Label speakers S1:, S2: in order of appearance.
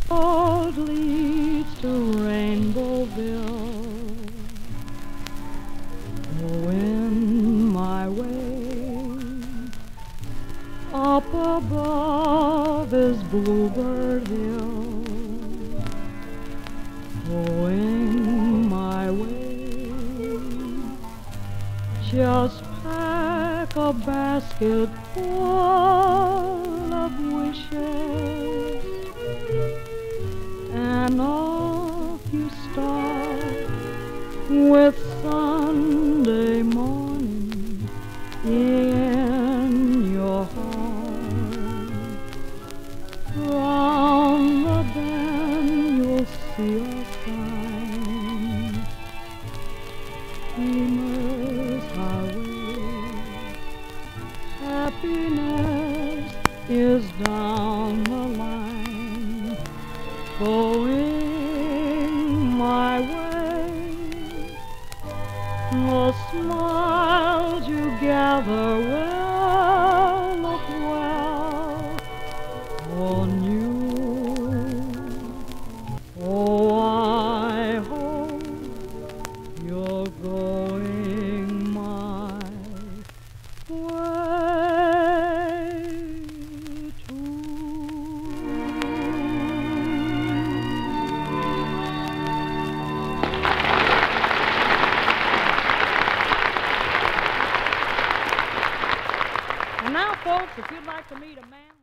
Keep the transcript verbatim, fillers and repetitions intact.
S1: road leads to Rainbowville. Oh, in my way, up above is Bluebird Hill. Oh, in my way, just pack a basket full of wishes, and off you start with Sunday morning in your heart. Round the bend you'll see a sign, Steamer's Highway. Happiness is down the line, going my way. The smiles you gather will look well on you. Oh, I hope you're going my way too. And now, folks, if you'd like to meet a man